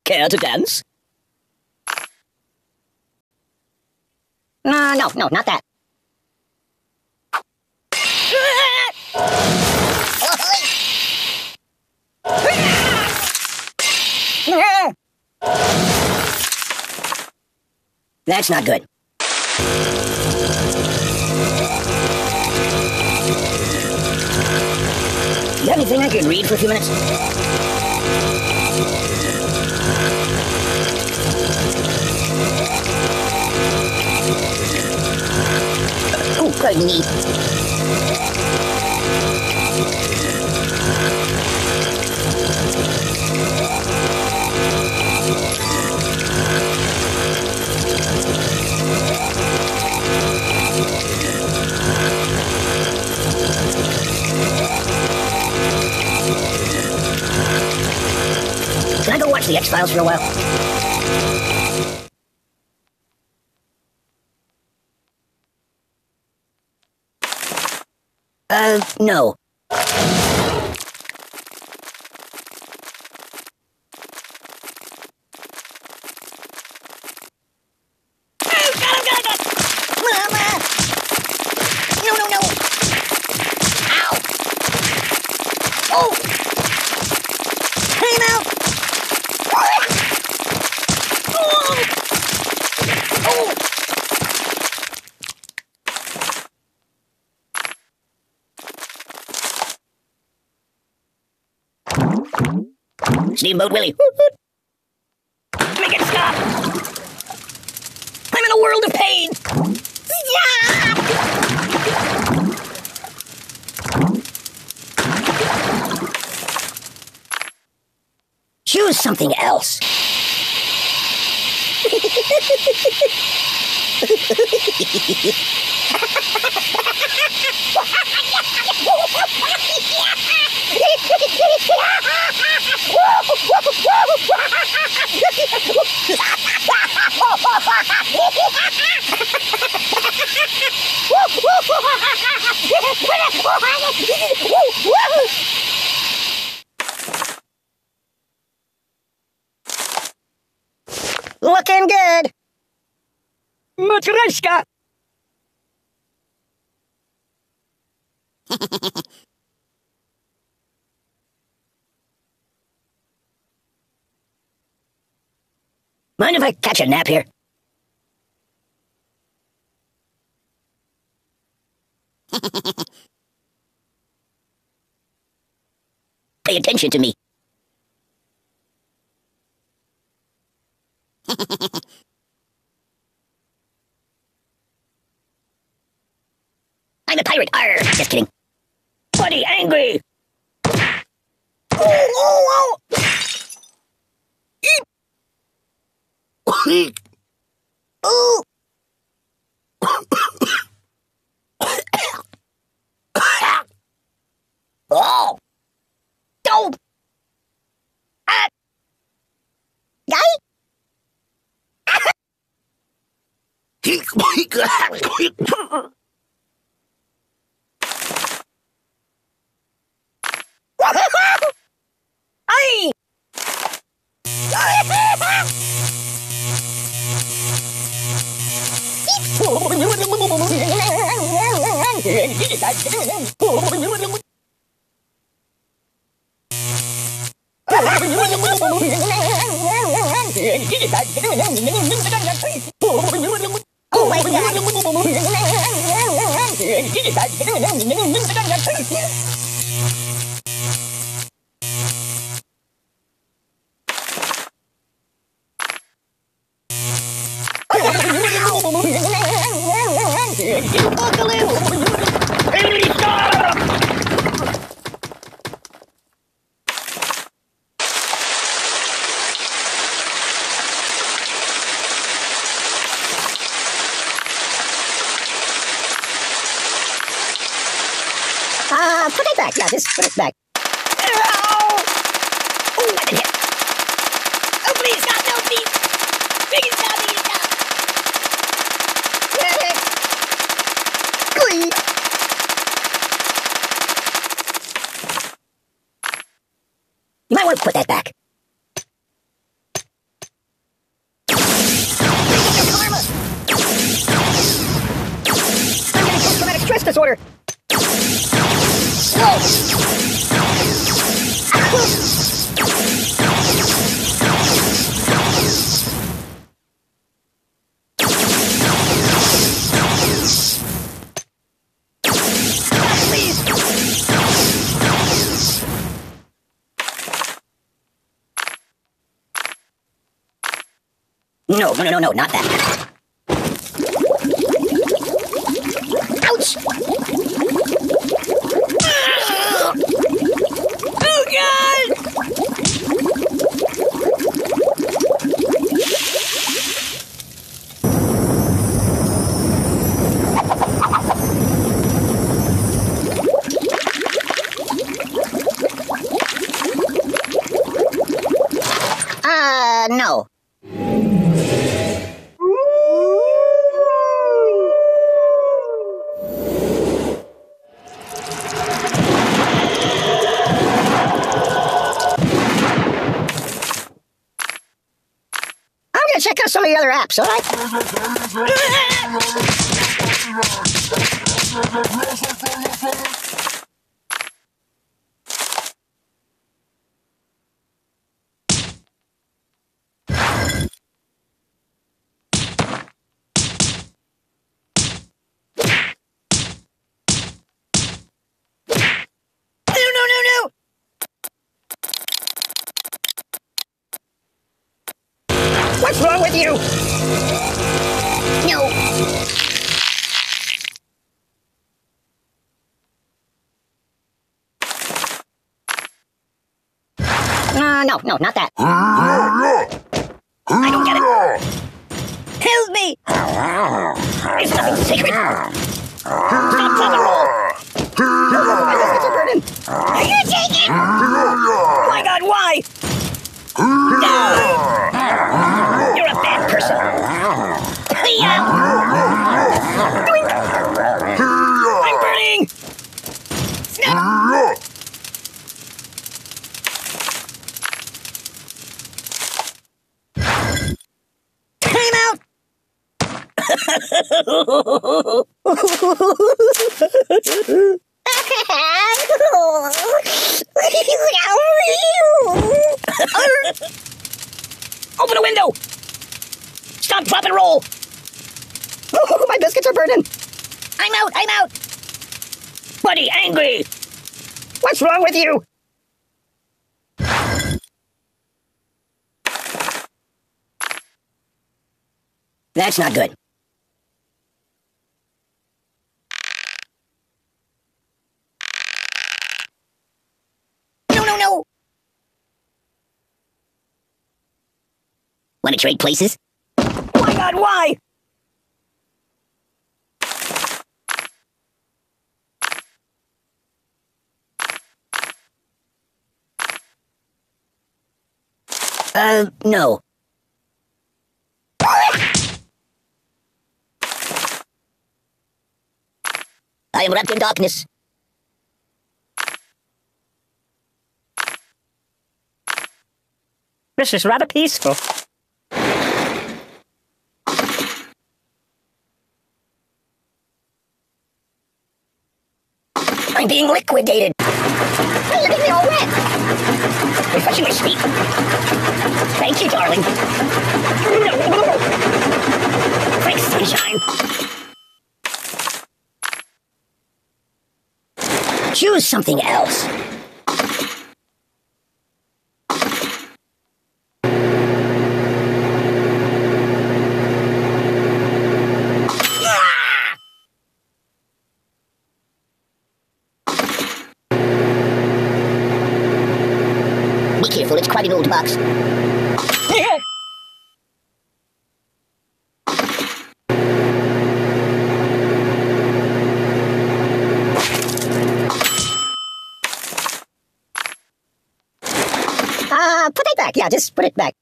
Care to dance? No, not that. That's not good. You have anything I could read for a few minutes? Oh, quite neat. Can I go watch the X-Files for a while? No. No. Ow. Oh. Hey, now. Steamboat Willie. Make it stop! I'm in a world of pain! Choose something else. Looking good. Matryoshka. Mind if I catch a nap here? Pay attention to me. I'm a pirate. Arr! Just kidding. Buddy, angry. Oh! Eep. Oh! Oh! Don't! Yay! Ay! Oh my God! Put it back. Yeah, just put it back. Oh, I've been hit. Oh, please, stop, no, please. Please, stop, please, stop. Please. You might want to put that back. louder. Whoa. No, not that. Ouch! Oh, God! No. Check out some of the other apps, alright? No! What's wrong with you? No. No, not that. I don't get it. Help me! It's nothing sacred. Stop, drop, and roll. No, my biscuits are burning. Are you taking? Oh my God, why? No! You're a bad person. I'm burning! Snap! Time out! Open a window! Stop, drop, and roll! Oh, my biscuits are burning! I'm out! Buddy, angry! What's wrong with you? That's not good. No! Want to trade places? Oh my God, why? No. I am wrapped in darkness. This is rather peaceful. I'm being liquidated. Hey, look at me all wet. Refreshing my speed. Thank you, darling. Thanks, sunshine. Choose something else. Be careful, it's quite an old box. Put it back. Yeah, just put it back.